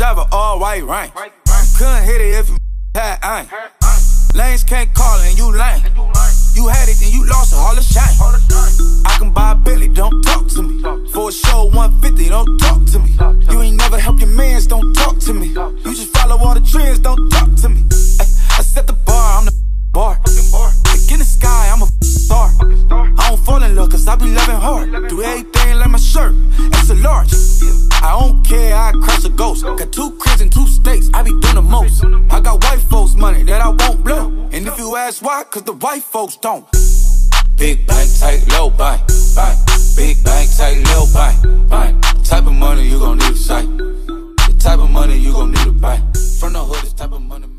drive an all-white range. Couldn't hit it if you had aim. Lanes can't call and you lame. You had it, then you lost it, all the shame. I can buy a Bentley, don't talk to me. For a show 150, don't talk to me. You ain't never helped your mans, don't talk to me. You just follow all the trends, don't talk to me. I set the bar, I'm the bar. Like in the sky, I'm a star. I don't fall in love, cause I be loving hard. Do everything like my shirt, it's a large. I don't care, I crush a ghost. Got 2 cribs in 2 states, I be doing the most. I got white folks money that I won't blow. And if you ask why, cause the white folks don't. Big bank, tight, low bank, bank. Big bank, tight, low bank, bank. The type of money you gon' need a sight. The type of money you gon' need a bank. From the hood, this type of money.